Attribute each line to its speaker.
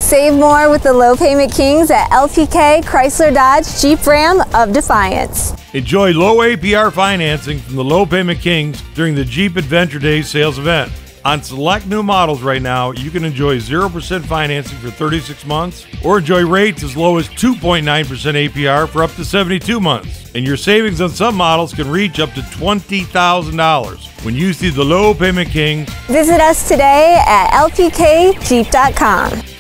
Speaker 1: Save more with the low payment kings at LPK Chrysler Dodge Jeep Ram of Defiance.
Speaker 2: Enjoy low APR financing from the Low Payment Kings during the Jeep Adventure Days sales event. On select new models right now, you can enjoy 0% financing for 36 months or enjoy rates as low as 2.9% APR for up to 72 months. And your savings on some models can reach up to $20,000 when you see the Low Payment Kings.
Speaker 1: Visit us today at lpkjeep.com.